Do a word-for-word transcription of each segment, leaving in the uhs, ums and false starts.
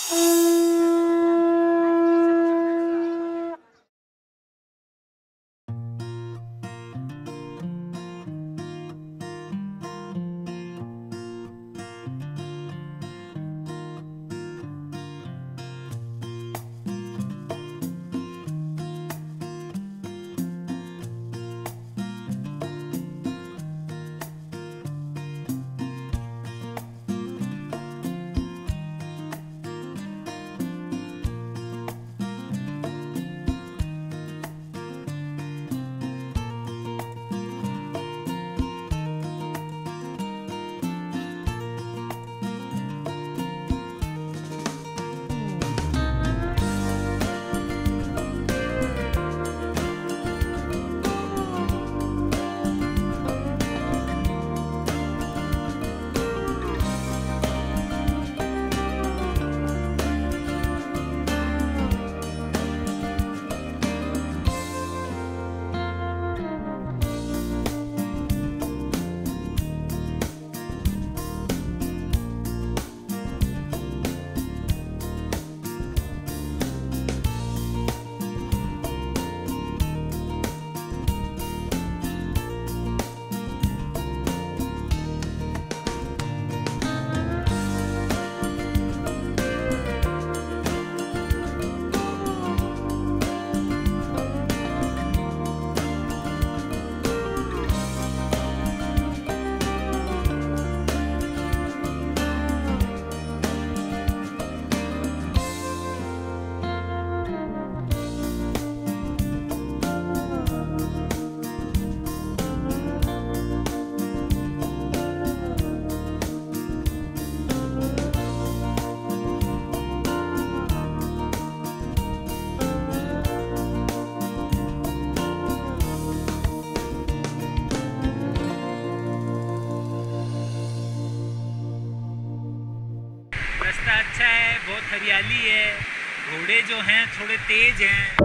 रास्ता अच्छा है, बहुत हरियाली है, घोड़े जो हैं थोड़े तेज हैं।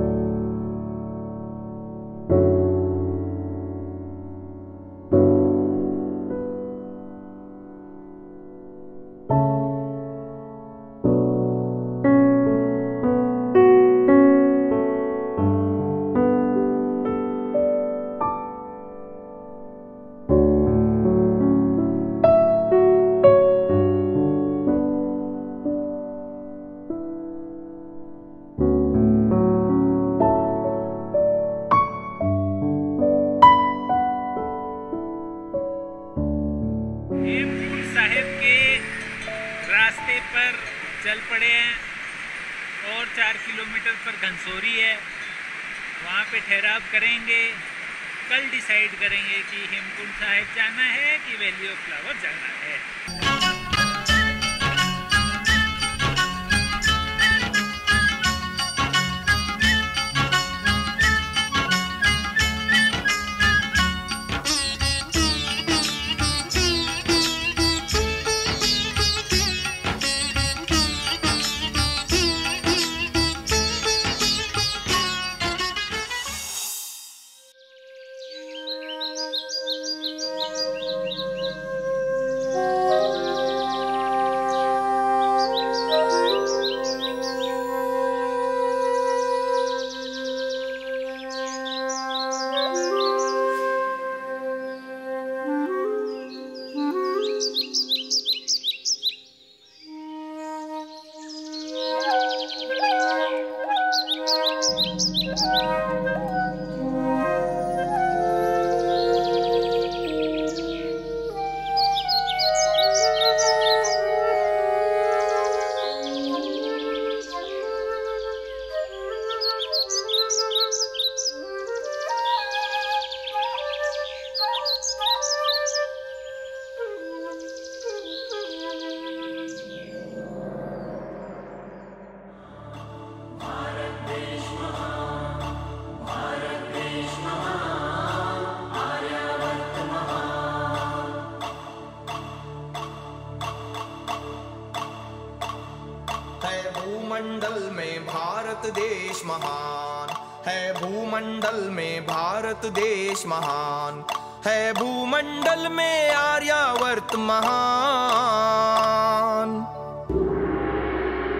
रास्ते पर चल पड़े हैं और चार किलोमीटर पर घनसोरी है, वहाँ पे ठहराव करेंगे। कल डिसाइड करेंगे कि हेमकुंड साहिब जाना है कि वैली ऑफ फ्लावर जाना है। भूमंडल में भारत देश महान है, भूमंडल में भारत देश महान है, भूमंडल में आर्यावर्त महान।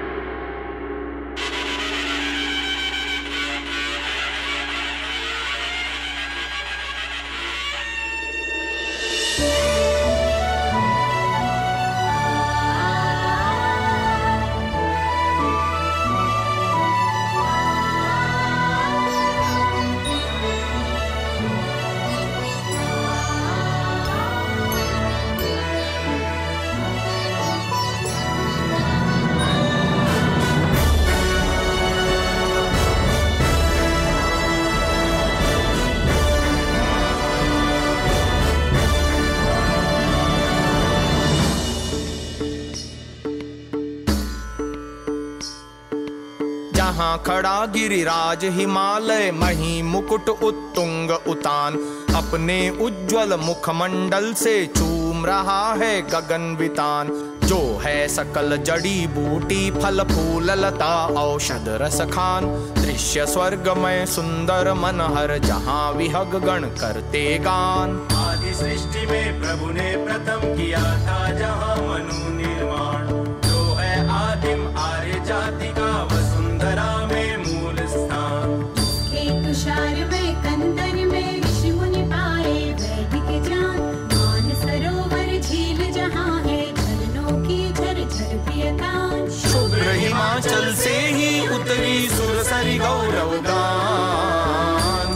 जहाँ खड़ा गिरिराज हिमालय, मही मुकुट उत्तुंग उतान, अपने उज्ज्वल मुखमंडल से चूम रहा है गगन वितान। जो है सकल जड़ी बूटी फल फूल लता औषध रस खान, दृश्य स्वर्गमय सुंदर मनहर, जहाँ विहग गण करते गान। आदि सृष्टि में प्रभु ने प्रथम किया था जहाँ मनु निर्माण, जो है आदिम आर्य जाति का वसुंधरा में मूल स्थान। एक तुषार में कंदर में ऋषि मुनि पाए वैदिक ज्ञान, मान सरोवर झील जहाँ है झरनों की झरझर प्रियतान। शुभ्र हिमाचल से ही उतरी सुरसरी गौरव गान,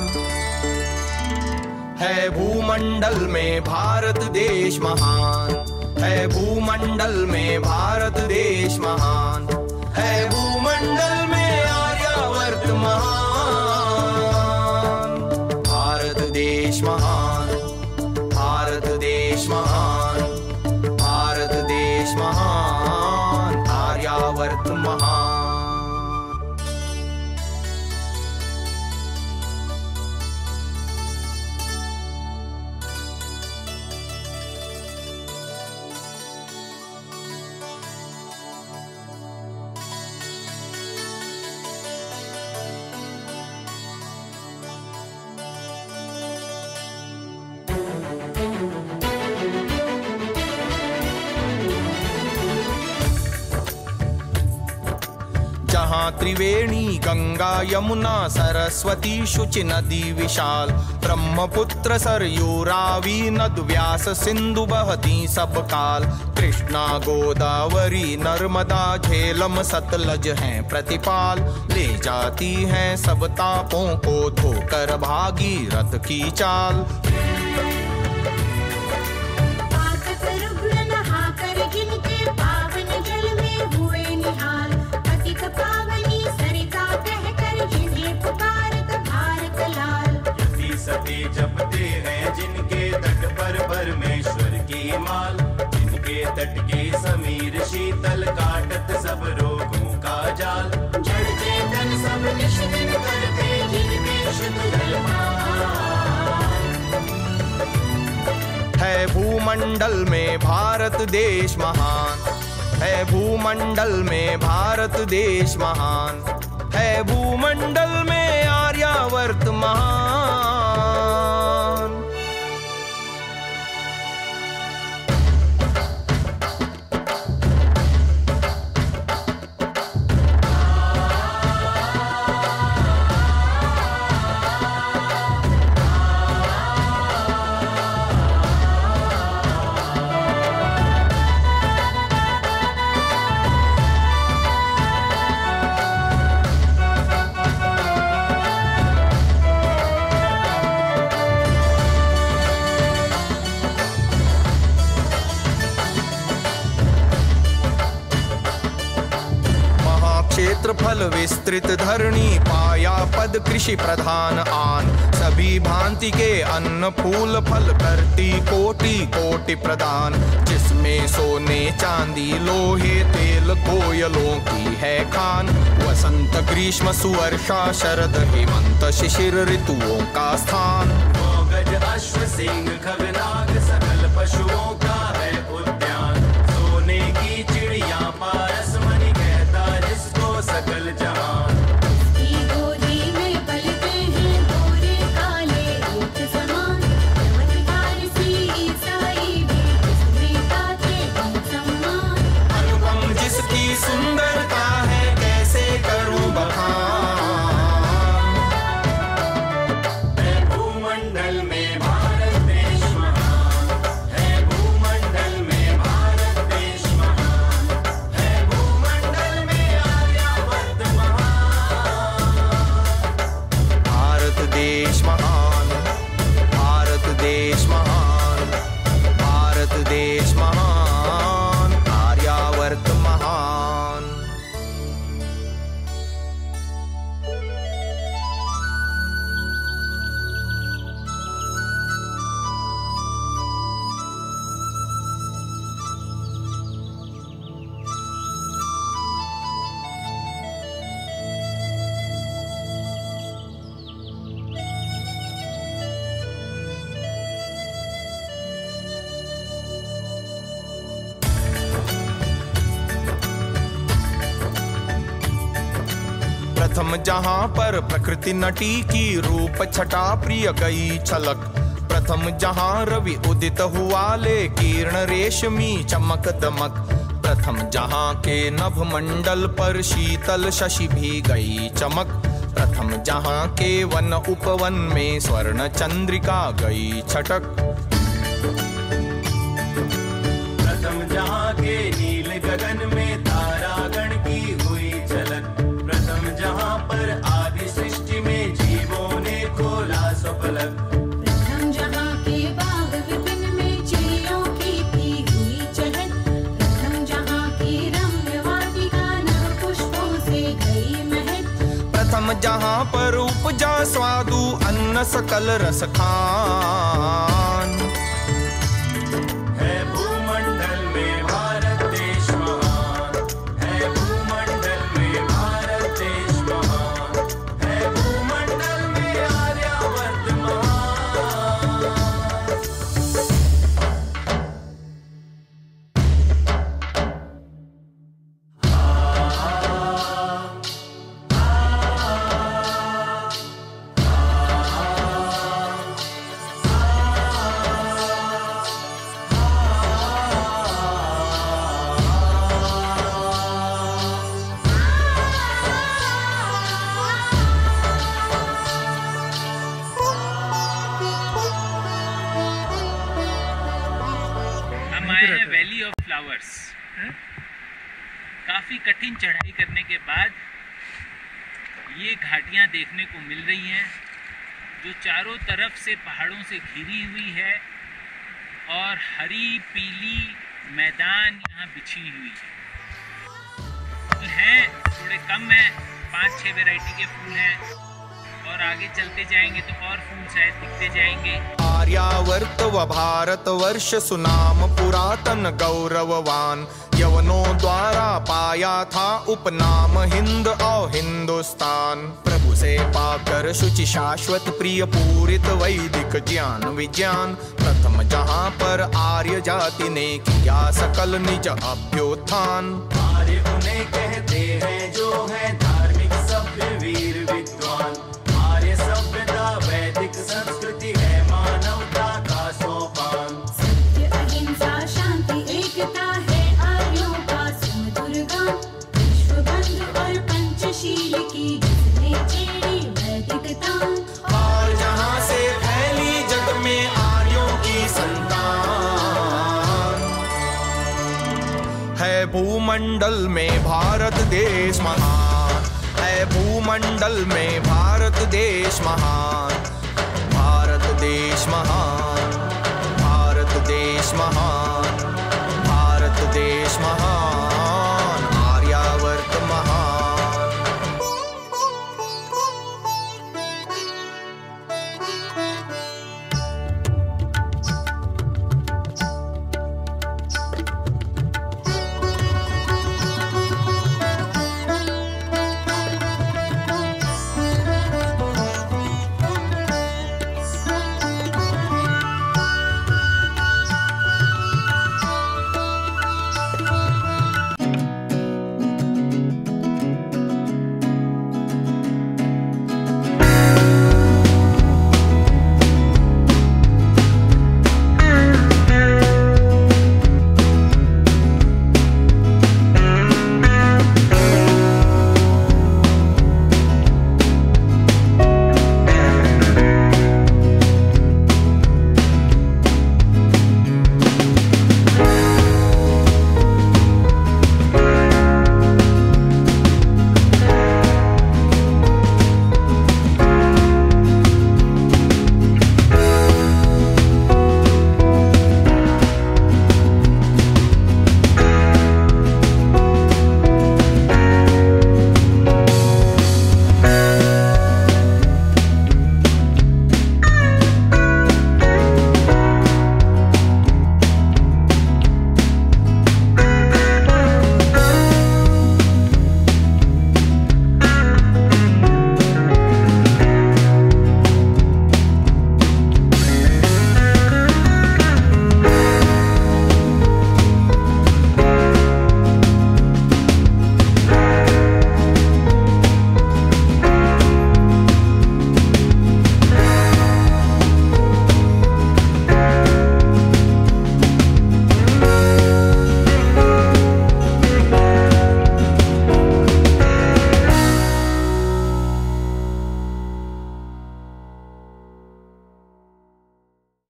है भूमंडल में भारत देश महान, है भूमंडल में भारत देश महान, है भूमंडल में आर्यावर्त महान। भारत देश महान, भारत देश महान, भारत देश महान, आर्यावर्त महान। जहाँ त्रिवेणी गंगा यमुना सरस्वती शुचि नदी विशाल, ब्रह्मपुत्र सरयू रावी नद व्यास सिंधु बहती सब काल। कृष्णा गोदावरी नर्मदा झेलम सतलज हैं प्रतिपाल, ले जाती हैं सब तापों को धोकर भागीरथ की चाल। सती जपते हैं जिनके तट पर परमेश्वर की माल, जिनके तट के समीर शीतल काटत सब रोगों का जाल। जड़ चेतन सब निश दिन करते जिनके शुद्ध जलपान। है भूमंडल में भारत देश महान, है भूमंडल में भारत देश महान, है भूमंडल में आर्यावर्त महान। क्षेत्रफल विस्तृत धरणी पाया पद कृषि प्रधान आन, सभी भांति के अन्न फूल फल करती कोटि कोटि प्रदान। जिसमें सोने चांदी लोहे तेल कोयलों की है खान, वसंत ग्रीष्म सुवर्षा शरद हेमंत शिशिर ऋतुओं का स्थान। गज अश्व सिंह खगनाग सकल पशुओं का है उद्यान, सोने की चिड़िया पारस मणि कहता जिसको सकल जहान। की गोदी में पलते हैं गोरे काले ऊँट समान, यमन फारसी ईसाई भी इसमें गाते हैं सम्मान। अनुपम जिसकी सुंदरता है कैसे करूं बखान। भूमंडल में भारत देश प्रथम जहाँ पर प्रकृति नटी की रूप छटा प्रिय गई छलक। प्रथम जहाँ रवि उदित हुआ ले किरण रेशमी चमक दमक। प्रथम जहाँ के नभ मंडल पर शीतल शशि भी गई चमक। प्रथम जहाँ के वन उपवन में स्वर्ण चंद्रिका गई छटक। प्रथम जहाँ के नील गगन में तारागण की हुई झलक। प्रथम जहाँ पर आदि सृष्टि में जीवों ने खोला स्वपलक। प्रथम जहाँ के बाग विपिन में चिड़ियों की थी हुई चहल। प्रथम जहाँ की रम्य वाटिका नव पुष्पों से गई महक। प्रथम जहाँ पर उपजा स्वादु अन्न सकल रस खान। है भूमंडल में भारत देश महान। है भूमंडल में भारत देश महान। है भूमंडल में आर्यावर्त महान। हम आए हैं वैली ऑफ फ्लावर्स। काफ़ी कठिन चढ़ाई करने के बाद ये घाटियाँ देखने को मिल रही हैं जो चारों तरफ से पहाड़ों से घिरी हुई है और हरी पीली मैदान यहाँ बिछी हुई है। फूल हैं थोड़े कम हैं, पाँच छः वैरायटी के फूल हैं और आगे चलते जाएंगे तो और फूल शायद दिखते जाएंगे। आर्यावर्त व भारत वर्ष सुनाम पुरातन गौरववान। यवनों द्वारा पाया था उपनाम हिंद और हिंदुस्तान। प्रभु से पाकर शुचि शाश्वत प्रिय पूरित वैदिक ज्ञान विज्ञान। प्रथम जहाँ पर आर्य जाति ने किया सकल निज अभ्युत्थान। आर्य उन्हें कहते हैं जो है धार्मिक सभ्य वीर विद्वान। आर्य सभ्यता वैदिक संस्कृति है मानवता का सोपान। सत्य अहिंसा शांति एकता है आर्यों का सुमधुर गान। विश्व बंधु और पंचशील की जिसने छेड़ी वैदिक तान। और जहाँ से फैली जग में आर्यों की संतान। है भूमंडल में भारत देश महान। है भूमंडल में भारत देश महान। भारत देश महान। भारत देश महान।